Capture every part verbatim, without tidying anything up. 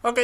Ok.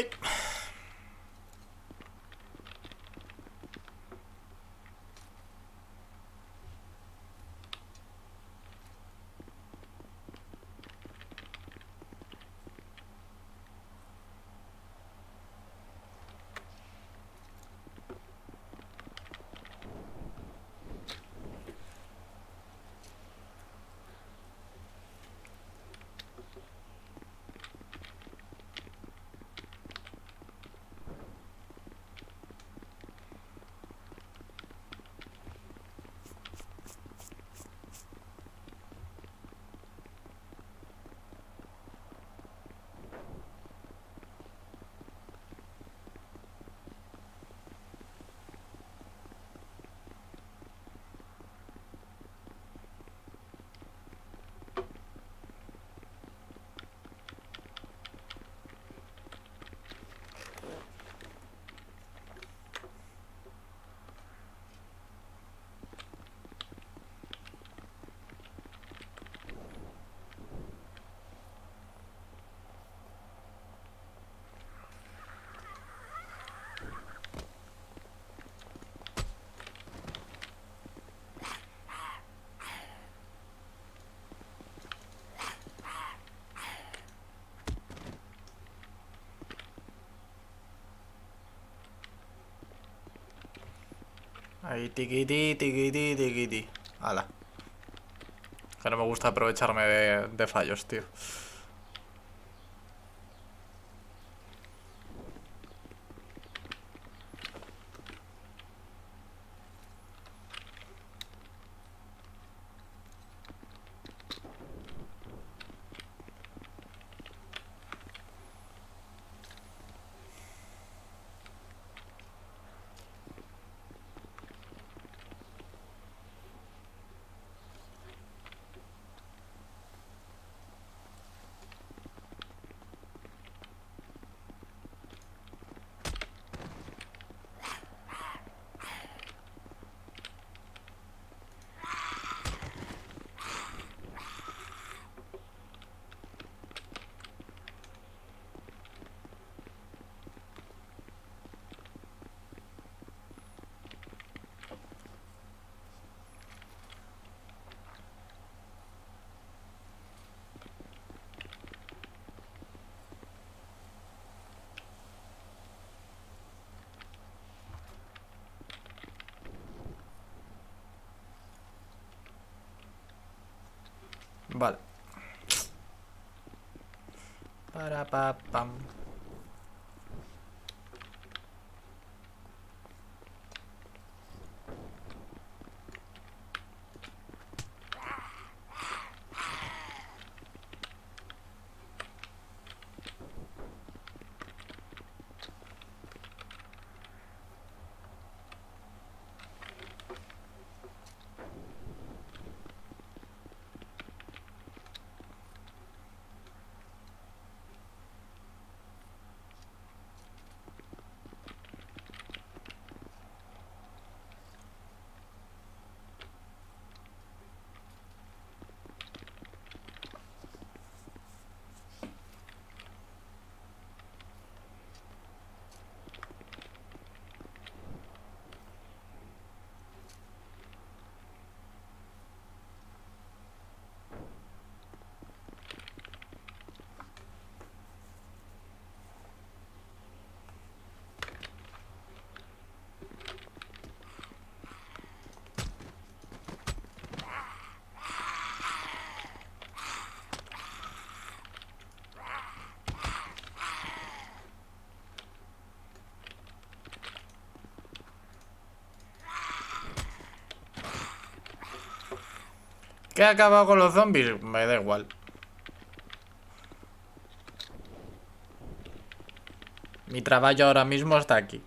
Ahí, tiquití, tiquití, tiquití. Hala. Que no me gusta aprovecharme de, de fallos, tío. Vale. Para pa pam. ¿Qué ha acabado con los zombies? Me da igual. Mi trabajo ahora mismo está aquí.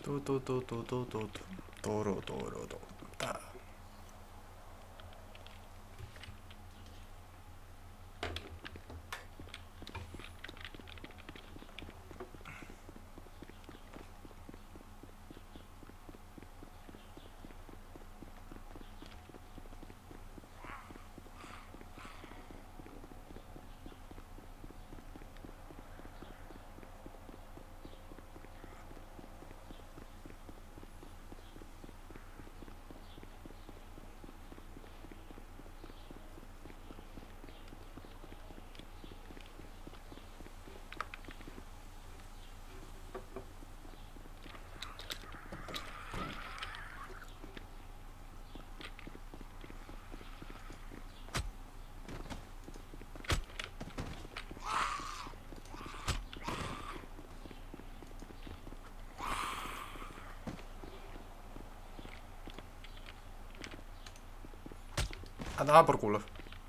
Tu, tu, tu, tu, tu, tu, tu. Toro, toro, toro. Ta. A tomar por culo.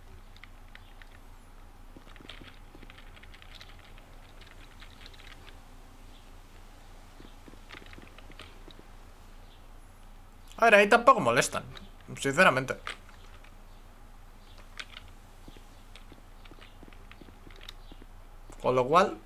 A ver, ahí tampoco molestan, sinceramente. Con lo cual...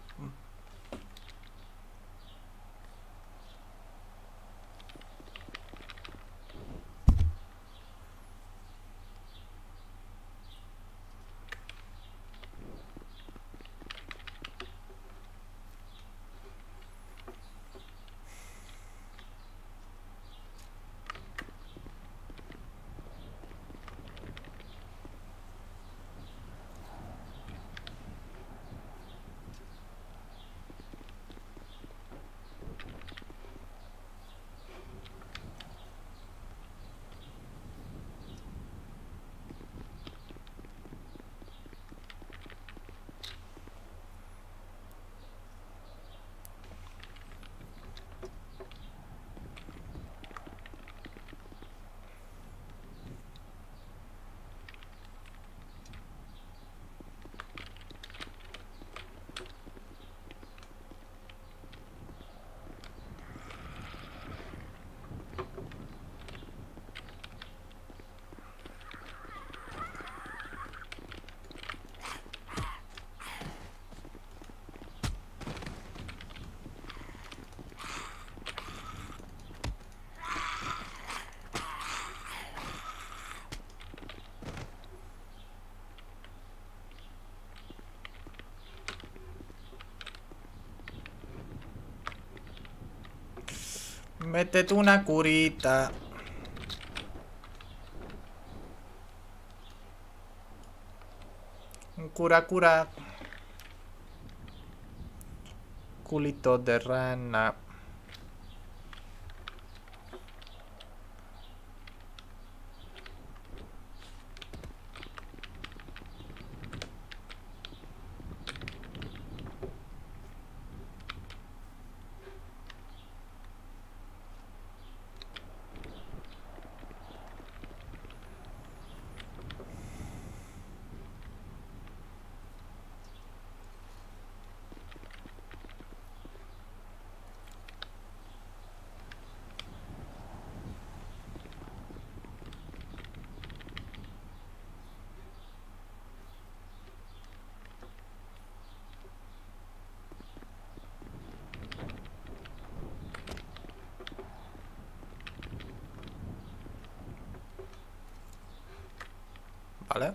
Métete una curita. Un cura, cura. Culito de rana. Vale.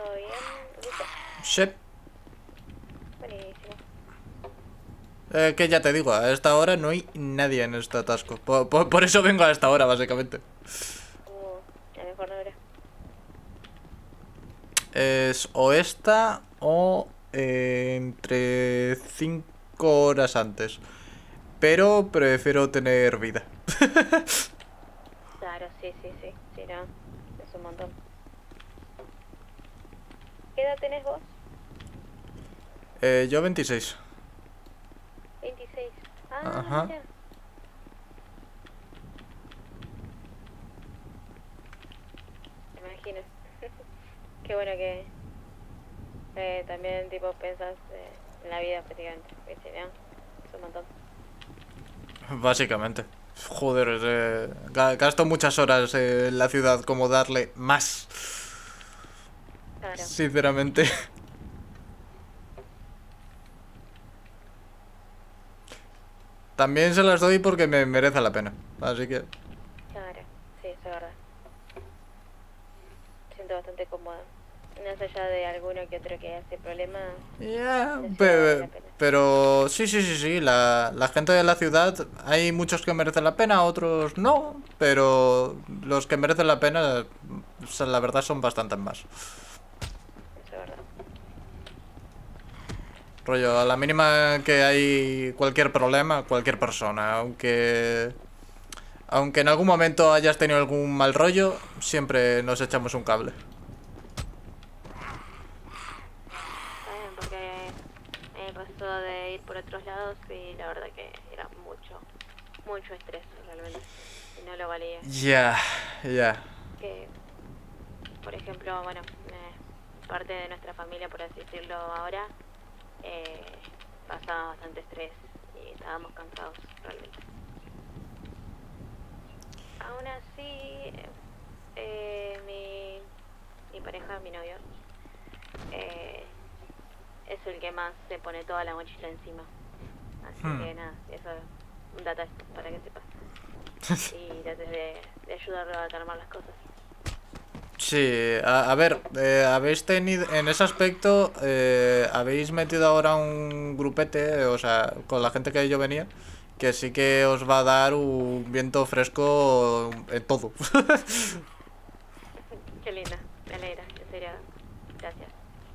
¿Todo bien, Rita? Sí. Buenísimo. Eh, que ya te digo, a esta hora no hay nadie en este atasco. Por, por, por eso vengo a esta hora, básicamente. Uh, la mejor hora. Es o esta o eh, entre cinco horas antes. Pero prefiero tener vida. Claro, sí, sí, sí. Sí, no. Es un montón. ¿Qué edad tenés vos? Eh, yo veintiséis. veintiséis. Ah, Ajá. mira. Me imagino. Qué bueno que eh, también tipo pensás eh, en la vida prácticamente. ¿Viste, no? Es un montón. Básicamente. Joder, eh, ga- gasto muchas horas eh, en la ciudad como darle más. Claro. Sinceramente. También se las doy porque me merece la pena. Así que... Claro. Sí, eso es verdad. Me siento bastante cómoda. Más allá de alguno que otro que hace problema, Yeah, la ciudad pe- vale la pena. pero sí, sí, sí, sí. La, la gente de la ciudad, hay muchos que merecen la pena, otros no. Pero los que merecen la pena, o sea, la verdad, son bastantes más. Eso es verdad. Rollo, a la mínima que hay cualquier problema, cualquier persona, aunque... Aunque en algún momento hayas tenido algún mal rollo, siempre nos echamos un cable. Está bien, porque me pasó de ir por otros lados y la verdad que era mucho, mucho estrés realmente. Y no lo valía. Ya, ya. Que, por ejemplo, bueno, eh, parte de nuestra familia, por así decirlo ahora, eh, pasaba bastante estrés y estábamos cansados realmente. Aún así, eh, mi, mi pareja, mi novio, eh, es el que más se pone toda la mochila encima. Así Hmm. que nada, eso es un data para que sepas. Y trates de, de ayudarlo a calmar las cosas. Sí, a, a ver, eh, habéis tenido, en ese aspecto, eh, habéis metido ahora un grupete, o sea, con la gente que yo venía, que sí que os va a dar un viento fresco en todo. Qué linda, me alegra, en serio, gracias.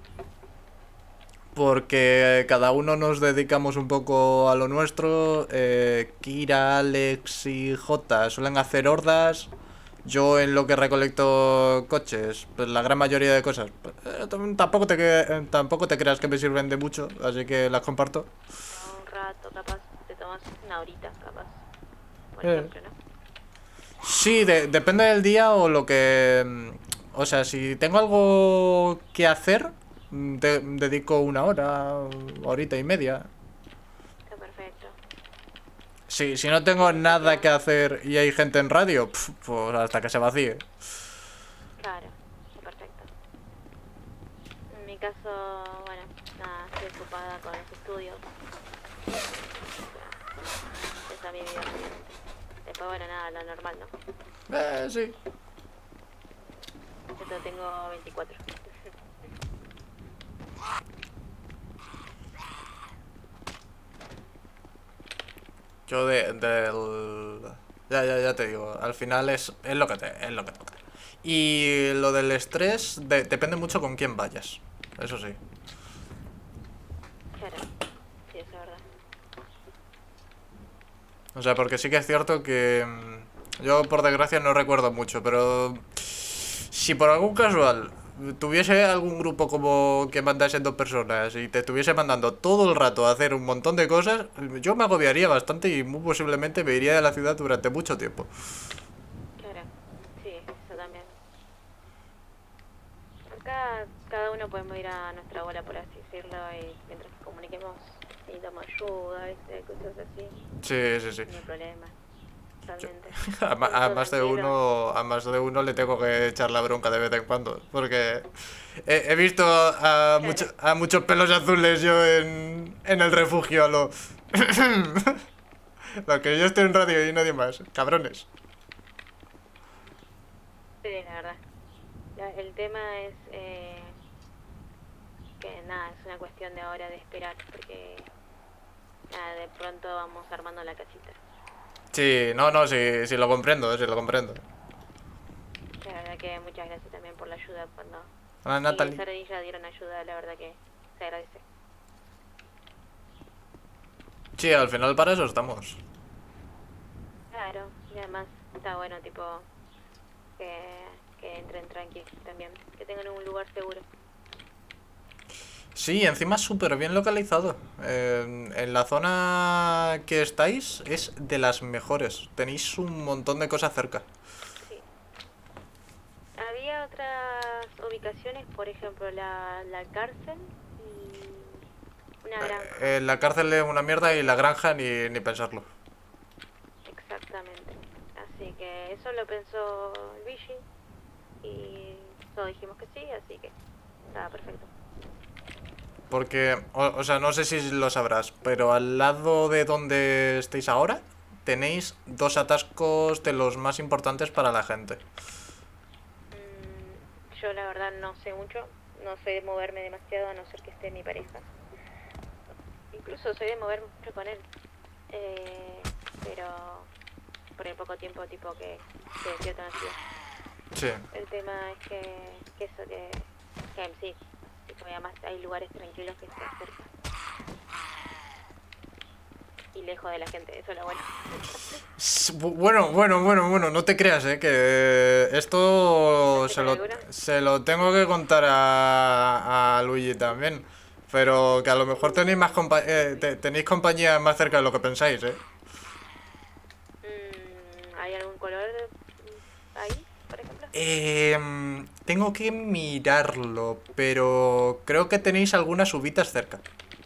Porque cada uno nos dedicamos un poco a lo nuestro. eh, Kira, Alex y Jota suelen hacer hordas. Yo en lo que recolecto coches, pues la gran mayoría de cosas, pues, eh, tam- tampoco te, que- eh, tampoco te creas que me sirven de mucho, así que las comparto. Un rato, capaz, te tomas una horita, capaz, por Eh. ejemplo, ¿no? Sí, de- depende del día o lo que... mm, O sea, si tengo algo que hacer, mm, de- dedico una hora, horita y media. Está perfecto. Sí, si no tengo nada que hacer y hay gente en radio, pf, pues hasta que se vacíe. Claro, está perfecto. En mi caso, bueno, nada, estoy ocupada con los estudios. Esa es mi vida, obviamente. Después, bueno, nada, lo normal, ¿no? Eh, sí. Yo tengo veinticuatro. Yo de, del... Ya, ya, ya te digo, al final es, es lo que te, es lo que toca. Y lo del estrés de- depende mucho con quién vayas, eso sí. Claro, sí, eso es verdad. O sea, porque sí que es cierto que... mm, Yo por desgracia no recuerdo mucho, pero... Si por algún casual tuviese algún grupo como que mandase dos personas y te estuviese mandando todo el rato a hacer un montón de cosas, yo me agobiaría bastante y muy posiblemente me iría de la ciudad durante mucho tiempo. Claro, sí, eso también. Acá cada uno podemos ir a nuestra bola, por así decirlo, y mientras nos comuniquemos necesitamos ayuda, ¿viste? Cosas así, Sí, sí, sí. no hay problema, realmente. A, ma- a Todo más de tranquilo. uno, a más de uno le tengo que echar la bronca de vez en cuando, porque he, he visto a, mucho- a muchos pelos azules yo en, en el refugio a lo... Lo que yo estoy en radio y nadie más, cabrones. Sí, la verdad. La- el tema es, eh, que nada, es una cuestión de ahora de esperar, porque nada, de pronto vamos armando la casita. Sí, no, no, sí, sí lo comprendo, sí lo comprendo. La verdad que muchas gracias también por la ayuda cuando Hola, Natalie. ingresaron y ya dieron ayuda, la verdad que se agradece. Sí, al final para eso estamos. Claro, y además está bueno, tipo, que, que entren tranqui también, que tengan un lugar seguro. Sí, encima súper bien localizado. Eh, en la zona que estáis es de las mejores. Tenéis un montón de cosas cerca. Sí. Había otras ubicaciones, por ejemplo, la, la cárcel y una granja. Eh, la cárcel es una mierda y la granja ni, ni pensarlo. Exactamente. Así que eso lo pensó Luigi y todos dijimos que sí, así que estaba perfecto. Porque, o, o sea, no sé si lo sabrás, pero al lado de donde estáis ahora tenéis dos atascos de los más importantes para la gente. Mm, yo la verdad no sé mucho, no sé de moverme demasiado a no ser que esté mi pareja. Incluso soy de moverme mucho con él. Eh, pero por el poco tiempo tipo que, que despierto en la ciudad. Sí. El tema es que, que eso que, que sí, tipo, además hay lugares tranquilos que están cerca. Y lejos de la gente, eso es lo bueno. S- bu- Bueno, bueno, bueno, bueno, no te creas, eh, que esto ¿Estás se con lo, alguna? se lo tengo que contar a, a Luigi también. Pero que a lo mejor tenéis más compa- eh, te- tenéis compañía más cerca de lo que pensáis, eh. Mm, ¿hay algún color mm, ahí, por ejemplo? Em, tengo que mirarlo, pero creo que tenéis algunas uvitas cerca.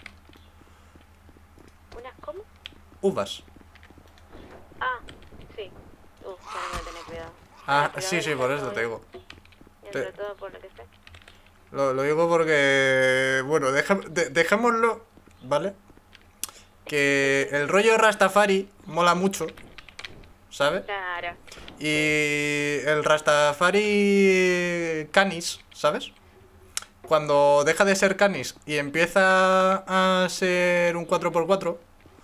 ¿Unas cómo? Uvas. Ah, sí. Uf, tenemos que tener cuidado. Ah, Bueno, pero sí, sí, dentro por de eso todo te bien. digo. Dentro Te- de todo por lo que sé. Lo, lo digo porque, bueno, deja- de- dejémoslo, ¿vale? Que el rollo Rastafari mola mucho, ¿sabes? Claro. Y el Rastafari Canis, ¿sabes? Cuando deja de ser Canis y empieza a ser un cuatro por cuatro,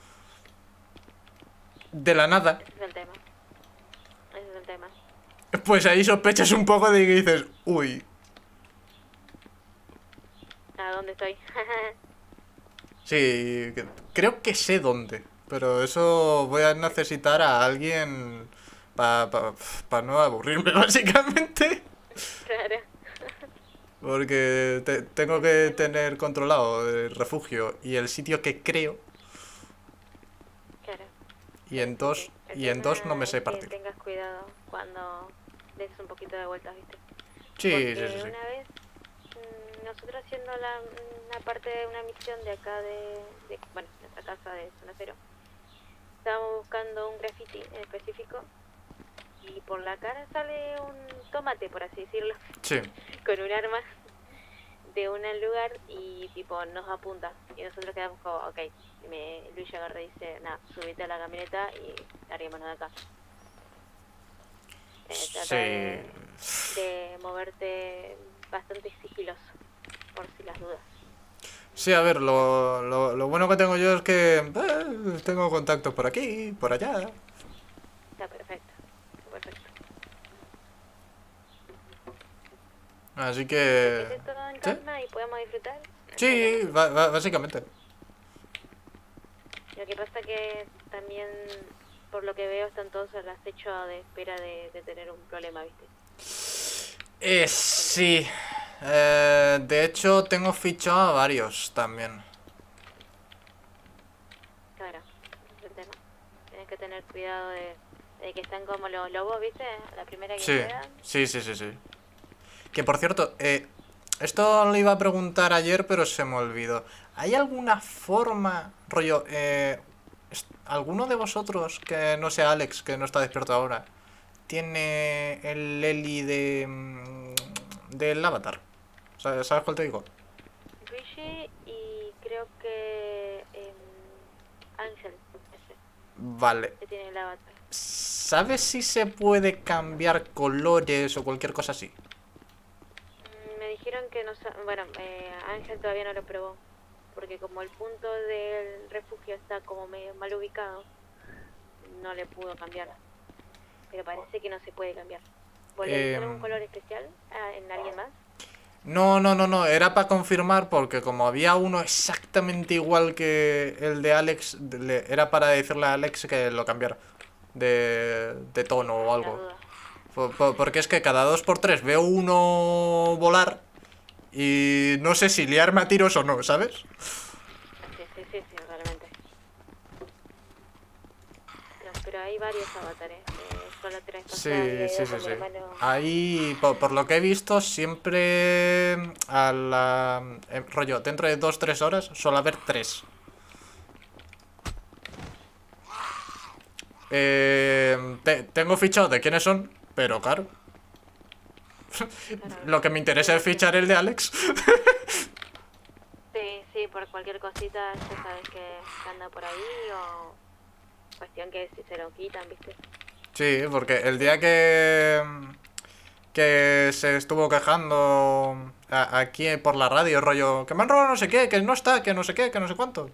de la nada, Ese es el tema. Ese es el tema. pues ahí sospechas un poco de que dices, uy, ¿A dónde estoy? sí, que- creo que sé dónde, pero eso voy a necesitar a alguien para pa, pa no aburrirme, básicamente. Claro. Porque te- tengo que tener controlado el refugio y el sitio que creo, Claro. y en dos, El y en dos no me tema sé es que partir. tengas cuidado cuando des un poquito de vueltas, ¿viste? Sí, Porque sí, sí, sí. una vez mm, nosotros haciendo la, una parte de una misión de acá de, de bueno, nuestra casa de Zona Cero, estábamos buscando un graffiti en específico y por la cara sale un tomate, por así decirlo, Sí. con un arma de un lugar y tipo nos apunta y nosotros quedamos como, ok, me, Luis agarra y dice, nada, subite a la camioneta y larguémonos de acá. Eh, trata de, Sí. de moverte bastante sigiloso, por si las dudas. Sí, a ver, lo, lo, lo bueno que tengo yo es que eh, tengo contactos por aquí, por allá. Está perfecto, está perfecto. Así Que que... esté todo en ¿Sí? calma y podemos disfrutar. Sí, ba- ba- básicamente. Lo que pasa que también, por lo que veo, están todos al acecho de espera de, de tener un problema, ¿viste? Eh, sí. Eh, de hecho, tengo fichado a varios también. Claro, ese es el tema. Tienes que tener cuidado de, de que están como los lobos, ¿viste? La primera que Sí, quedan. sí, sí, sí, sí. Que por cierto, eh, esto lo iba a preguntar ayer, pero se me olvidó. ¿Hay alguna forma, rollo, eh, est- alguno de vosotros que no sea Alex, que no está despierto ahora, tiene el Eli de mm, del avatar? ¿Sabes, sabes cuál te digo? Luigi y creo que em, Ángel, ese, Vale. que tiene el avatar. ¿Sabes si se puede cambiar colores o cualquier cosa así? Mm, Me dijeron dijeron que no... sa- Bueno, eh, Ángel todavía no lo probó. Porque como el punto del refugio está como medio mal ubicado, no le pudo cambiar. Pero parece que no se puede cambiar. ¿Vos le diste algún Em, color especial a- en alguien más? No, no, no, no, era para confirmar porque como había uno exactamente igual que el de Alex, le- era para decirle a Alex que lo cambiara de, de tono o La algo. duda. Po- po- Porque es que cada dos por tres veo uno volar y no sé si liarme a tiros o no, ¿sabes? Sí, sí, sí, sí, realmente. No, pero hay varios avatares. Eh, solo tres Sí, pasadas sí, sí, con mi sí. hermano. Ahí, po- por, lo que he visto, siempre a la... eh, rollo, dentro de dos tres horas suele haber tres. Eh, te- tengo fichado de quiénes son, pero claro, Claro, lo que me interesa es fichar el de Alex. sí, sí, por cualquier cosita ya sabes que, que anda por ahí o cuestión que si se lo quitan, ¿viste? Sí, porque el día que que se estuvo quejando a- aquí por la radio, rollo, que me han robado no sé qué, que no está, que no sé qué, que no sé cuánto.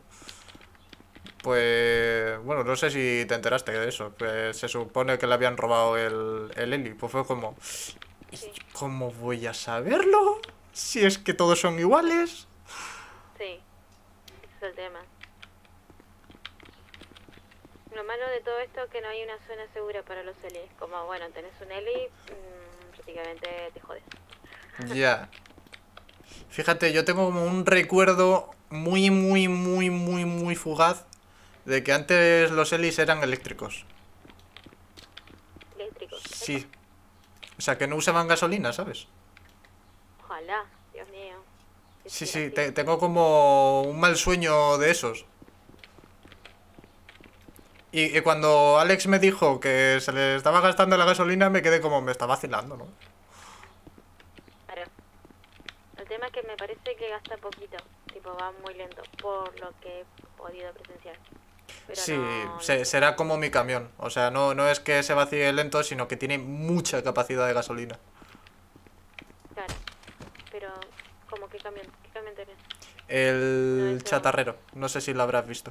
Pues, bueno, no sé si te enteraste de eso. Pues se supone que le habían robado el, el Eli. Pues fue como, ¿y Sí, cómo voy a saberlo? Si es que todos son iguales. sí, ese es el tema. Lo malo de todo esto es que no hay una zona segura para los Elis. Como, bueno, tenés un Eli, mmm, prácticamente te jodes. Ya. Fíjate, yo tengo como un recuerdo muy, muy, muy, muy, muy fugaz de que antes los Elis eran eléctricos. Eléctricos. Sí. O sea, que no usaban gasolina, ¿sabes? Ojalá, Dios mío. que Sí, siquiera sí, así. te- tengo como un mal sueño de esos. Y, y cuando Alex me dijo que se le estaba gastando la gasolina, me quedé como, me está vacilando, ¿no? Claro. El tema es que me parece que gasta poquito. Tipo, va muy lento, por lo que he podido presenciar. Pero Sí, no, no se- sé. será como mi camión. O sea, no, no es que se vacíe lento, sino que tiene mucha capacidad de gasolina. Claro. Pero, ¿cómo qué camión? ¿Qué camión tenés? No, El eso. chatarrero, no sé si lo habrás visto.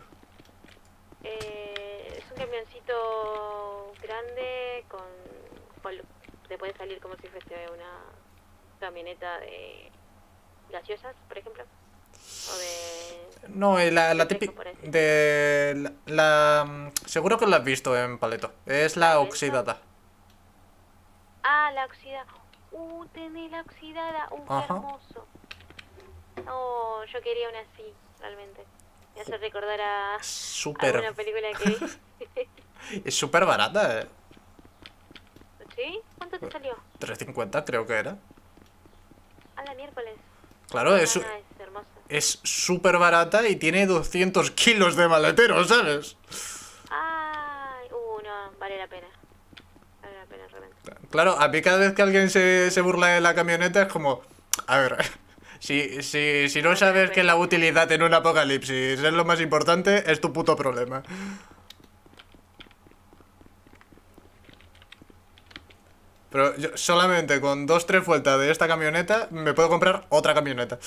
Eh, es un camioncito grande con, con lo- te puede salir como si fuese una camioneta de gaseosas, por ejemplo, o de No, eh, la, la refresco, típica por decir. de la, la- mm, seguro que lo has visto en Paleto. Es la ¿La oxidada. Ah, la oxidada. Uh, tenés la oxidada. Uh, qué Ajá. hermoso. Oh, yo quería una así, realmente. Me hace recordar a Súper. alguna película que vi. Es súper barata, eh. ¿Sí? ¿Cuánto te salió? tres cincuenta creo que era. A la miércoles. Claro, No, es su- no, es hermosa. es súper barata y tiene doscientos kilos de maletero, ¿sabes? Ay, uh, no, vale la pena. Vale la pena realmente. Claro, a mí cada vez que alguien se, se burla de la camioneta es como... A ver, si, si, si no sabes que la utilidad en un apocalipsis es lo más importante, es tu puto problema. Pero yo solamente con dos, tres vueltas de esta camioneta me puedo comprar otra camioneta.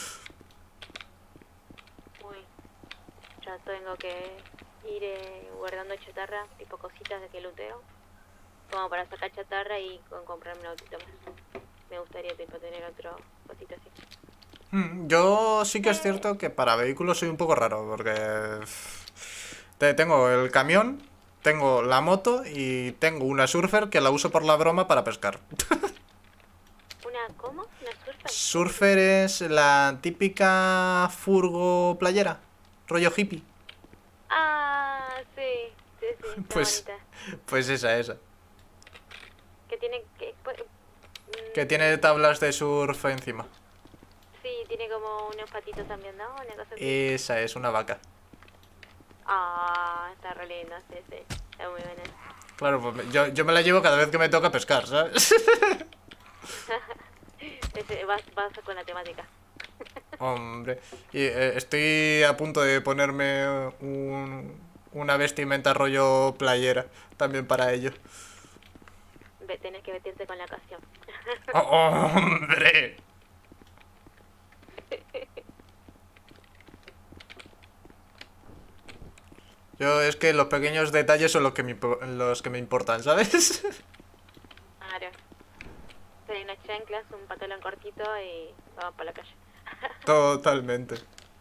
Uy, ya tengo que ir eh, guardando chatarra, tipo cositas de que luteo. Como para sacar chatarra y con comprarme un autito más. Me gustaría tipo tener otro cosito así. Mm, Yo sí que es cierto que para vehículos soy un poco raro, porque te- tengo el camión, tengo la moto y tengo una surfer que la uso por la broma para pescar. ¿Una cómo? ¿Una surfer? Surfer es la típica furgo playera, rollo hippie. Ah, sí, sí, sí, está Pues, bonita. pues esa, esa. Que tiene que... pues, mm, Que tiene tablas de surf encima. Sí, tiene como unos patitos también, ¿no? Una cosa así. Esa es una vaca. Ah, está re lindo, sí, sí. Está muy buena. Claro, pues me- yo, yo me la llevo cada vez que me toca pescar, ¿sabes? Ese, vas, vas con la temática. Hombre, y eh, estoy a punto de ponerme un, una vestimenta rollo playera también para ello. Ve, tenés que vestirte con la ocasión. ¡Oh, hombre! Yo es que los pequeños detalles son los que me, impo- los que me importan, ¿sabes? Claro. Hay unas chanclas, un pantalón cortito y vamos por la calle. Totalmente.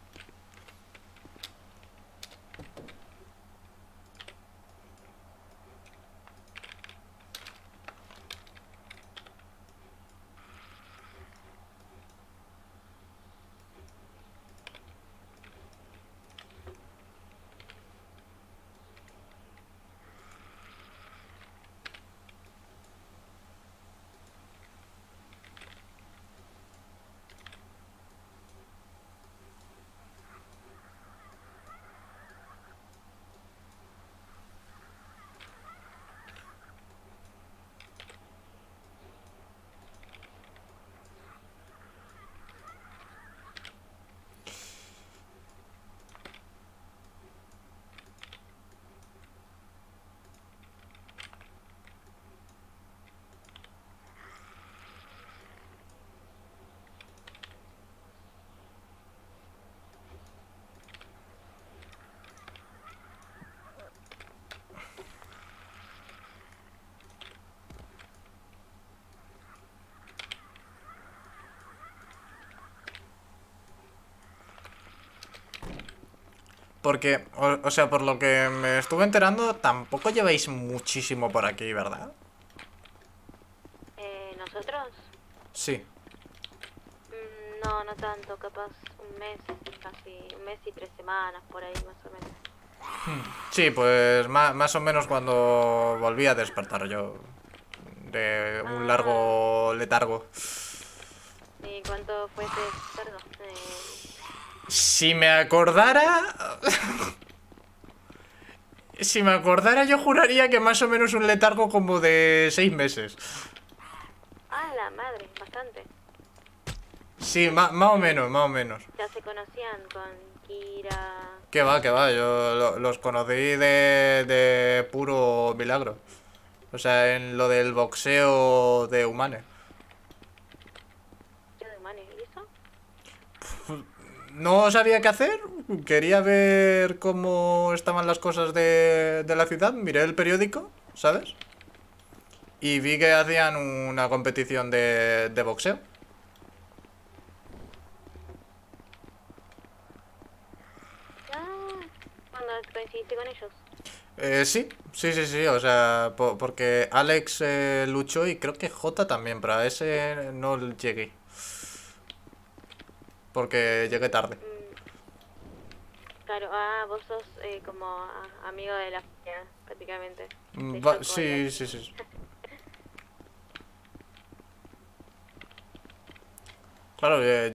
Porque, o, o sea, por lo que me estuve enterando, tampoco lleváis muchísimo por aquí, ¿verdad? Eh, ¿nosotros? Sí. Mm, no, no tanto, capaz un mes, casi un mes y tres semanas, por ahí más o menos. Sí, pues ma- más o menos cuando volví a despertar yo de un Ah, largo letargo. ¿y cuánto fue ese cerdo? Eh, Si me acordara... Si me acordara yo juraría que más o menos un letargo como de seis meses. ah, la madre, bastante. Sí, ma- más o menos, más o menos. Ya se conocían con Kira. Que va, que va, yo lo- los conocí de, de puro milagro. O sea, en lo del boxeo de humanes. ¿Qué demonios? ¿Y eso? No sabía qué hacer, quería ver cómo estaban las cosas de, de la ciudad, miré el periódico, ¿sabes? Y vi que hacían una competición de, de boxeo. Ah, cuando coincidiste con ellos. Eh, sí, sí, sí, sí, o sea, po- porque Alex eh, luchó y creo que J también, pero a ese no llegué. Porque llegué tarde. Mm, claro, ah, vos sos eh, como ah, amigo de la familia, prácticamente. Mm, De va- Yoko y sí, Alex. sí, sí. Claro, eh,